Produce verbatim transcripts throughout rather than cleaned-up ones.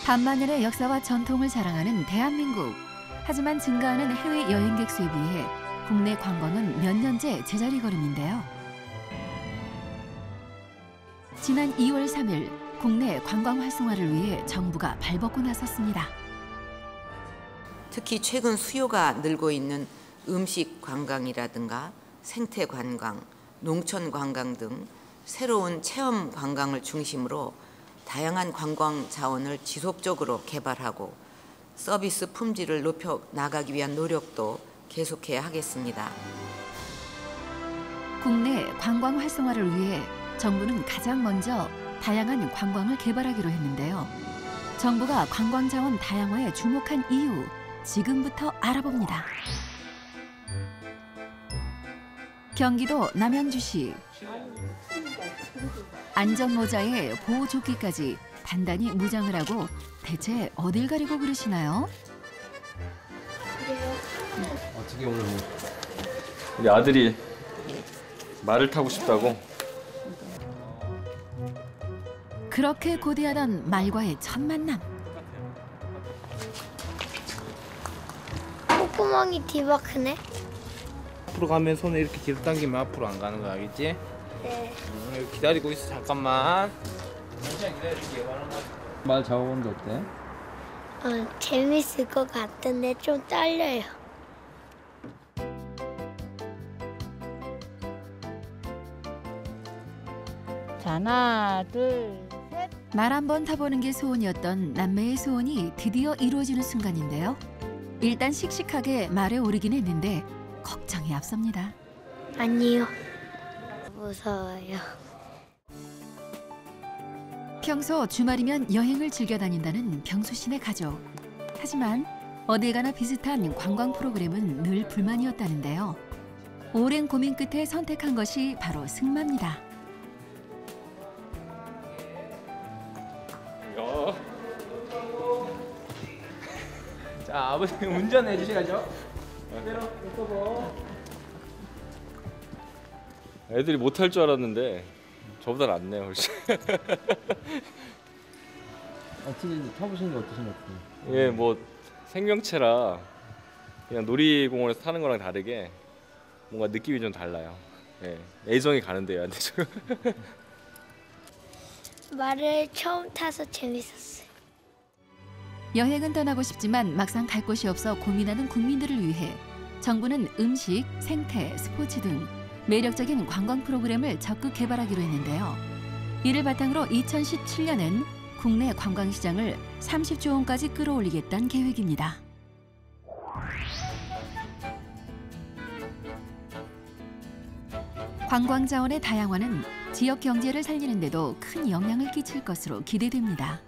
반만년의 역사와 전통을 자랑하는 대한민국. 하지만 증가하는 해외 여행객 수에 비해 국내 관광은 몇 년째 제자리 걸음인데요. 지난 이월 삼일 국내 관광 활성화를 위해 정부가 발벗고 나섰습니다. 특히 최근 수요가 늘고 있는 음식 관광이라든가 생태 관광, 농촌 관광 등 새로운 체험 관광을 중심으로 다양한 관광 자원을 지속적으로 개발하고 서비스 품질을 높여 나가기 위한 노력도 계속해야 하겠습니다. 국내 관광 활성화를 위해 정부는 가장 먼저 다양한 관광을 개발하기로 했는데요. 정부가 관광 자원 다양화에 주목한 이유, 지금부터 알아봅니다. 경기도 남양주시. 안전모자에 보호조끼까지 단단히 무장을 하고 대체 어딜 가려고 그러시나요? 어떻게 오늘 뭐 우리 아들이 말을 타고 싶다고? 그렇게 고대하던 말과의 첫 만남. 콧구멍이 뒤가 크네. 앞으로 가면 손을 이렇게 뒤로 당기면 앞으로 안 가는 거 알겠지? 네. 응, 기다리고 있어 잠깐만. 잠시만 기다릴게. 말 잡아보는데 어때? 어, 재밌을 것 같은데 좀 떨려요. 자, 하나, 둘, 셋. 말 한번 타보는 게 소원이었던 남매의 소원이 드디어 이루어지는 순간인데요. 일단 씩씩하게 말에 오르긴 했는데 걱정이 앞섭니다. 아니요. 무서워요. 평소 주말이면 여행을 즐겨 다닌다는 병수 씨네 가족. 하지만 어딜 가나 비슷한 관광 프로그램은 늘 불만이었다는데요. 오랜 고민 끝에 선택한 것이 바로 승마입니다. 이거. 자, 아버님 운전해 주셔야죠. 때려, 쏘고. 애들이 못할 줄 알았는데 저보다 낫네요 훨씬. 어떻게 타보시는 게 어떠신 것 같아요? 예, 뭐 생명체라 그냥 놀이공원에서 타는 거랑 다르게 뭔가 느낌이 좀 달라요. 예, 애정이 가는데요, 안 되죠? 말을 처음 타서 재밌었어요. 여행은 떠나고 싶지만 막상 갈 곳이 없어 고민하는 국민들을 위해 정부는 음식, 생태, 스포츠 등 매력적인 관광 프로그램을 적극 개발하기로 했는데요. 이를 바탕으로 이천십칠 년엔 국내 관광시장을 삼십조 원까지 끌어올리겠다는 계획입니다. 관광 자원의 다양화는 지역 경제를 살리는 데도 큰 영향을 끼칠 것으로 기대됩니다.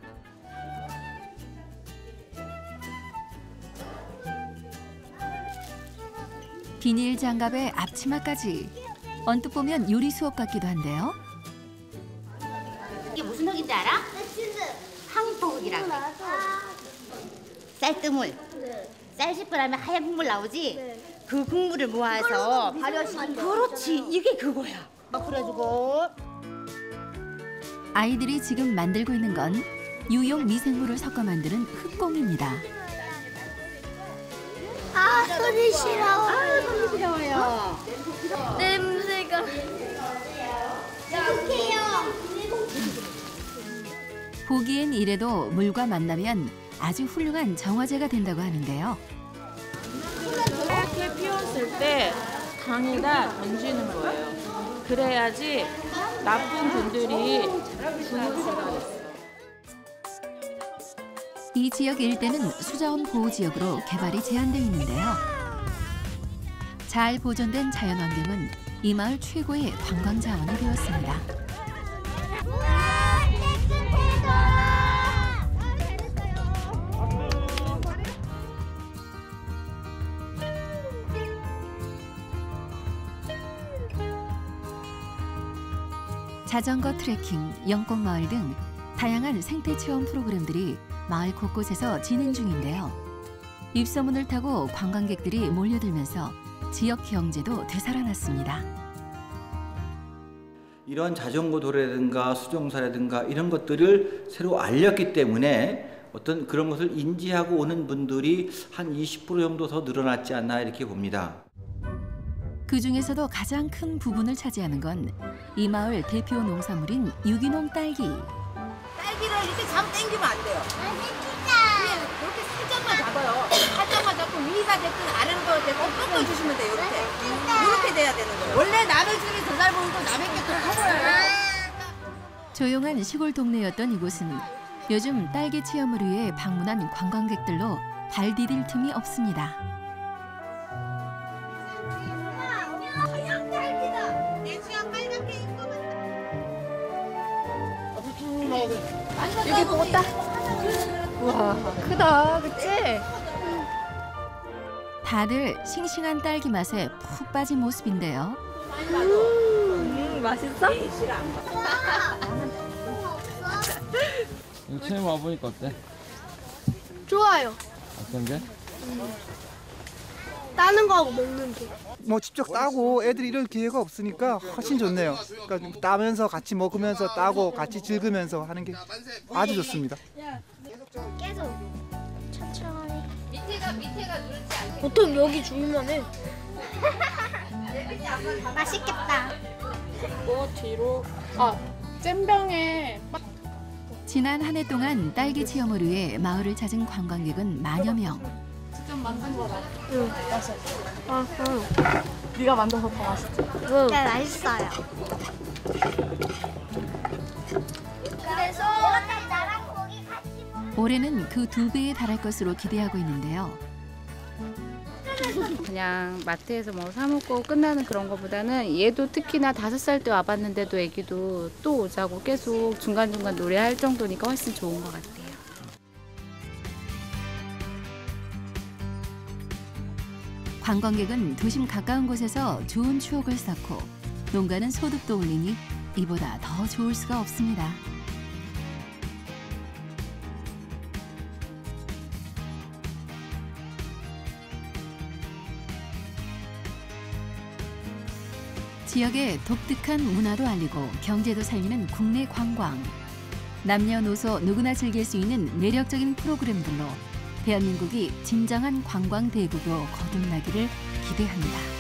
비닐 장갑에 앞치마까지 언뜻 보면 요리 수업 같기도 한데요. 이게 무슨 흙인지 알아? 황토흙이라고 그래. 쌀뜨물. 쌀 씻고 나면 하얀 국물 나오지? 그 국물을 모아서 발효시킨 거. 그렇지, 이게 그거야. 그래가지고 아이들이 지금 만들고 있는 건 유용 미생물을 섞어 만드는 흙공입니다. 아, 소리 싫어. 아, 손이 시려워요. 냄새가. 어떡해요. 보기엔 이래도 물과 만나면 아주 훌륭한 정화제가 된다고 하는데요. 이렇게 피웠을 때 강에다 던지는 거예요. 그래야지 나쁜 분들이 죽을 수가 있어요. 이 지역 일대는 수자원 보호지역으로 개발이 제한되어 있는데요. 잘 보존된 자연환경은 이 마을 최고의 관광 자원이 되었습니다. 자전거 트레킹, 영꽃마을 등 다양한 생태 체험 프로그램들이 마을 곳곳에서 진행 중인데요. 입소문을 타고 관광객들이 몰려들면서 지역 경제도 되살아났습니다. 이런 자전거 도로라든가 수정사라든가 이런 것들을 새로 알렸기 때문에 어떤 그런 것을 인지하고 오는 분들이 한 이십 퍼센트 정도 더 늘어났지 않나 이렇게 봅니다. 그 중에서도 가장 큰 부분을 차지하는 건 이 마을 대표 농산물인 유기농 딸기. 딸기를 이렇게 잡 당기면 안 돼요. 그냥 이렇게 살짝만 잡아요. 살짝만 잡고 위가 됐든 아래로 됐든 꺾어주시면 돼요. 이렇게. 이렇게 돼야 되는 거예요. 원래 남의 집이 더 잘 보이고 남의 게 더 커보여요. 조용한 시골 동네였던 이곳은 요즘 딸기 체험을 위해 방문한 관광객들로 발 디딜 틈이 없습니다. 여기 먹었다. 우와, 크다, 그치? 다들 싱싱한 딸기 맛에 푹 빠진 모습인데요. 음, 맛있어? 이거 체험 와보니까 어때? 좋아요. 어떤 게? 따는 거하고 먹는 게. 뭐 직접 따고 애들이 이럴 기회가 없으니까 훨씬 좋네요. 그러니까 따면서 같이 먹으면서 따고 같이 즐기면서 하는 게 아주 좋습니다. 계속 천천히. 밑에가 밑에가 누르지 않게. 보통 여기 주면 해. 맛있겠다. 뭐 뒤로 아 잼병에 지난 한 해 동안 딸기 체험을 위해 마을을 찾은 관광객은 만여 명. 직접 만든 거다. 응. 맛있어. 아, 응. 네가 만들어서 더 맛있지. 응. 네, 맛있어요. 그래서 나랑 고기 같이 먹. 올해는 그 두 배에 달할 것으로 기대하고 있는데요. 그냥 마트에서 뭐 사 먹고 끝나는 그런 거보다는 얘도 특히나 다섯 살 때 와봤는데도 애기도 또 오자고 계속 중간중간 노래할 정도니까 훨씬 좋은 것 같아요. 관광객은 도심 가까운 곳에서 좋은 추억을 쌓고 농가는 소득도 올리니 이보다 더 좋을 수가 없습니다. 지역의 독특한 문화도 알리고 경제도 살리는 국내 관광. 남녀노소 누구나 즐길 수 있는 매력적인 프로그램들로 대한민국이 진정한 관광 대국으로 거듭나기를 기대합니다.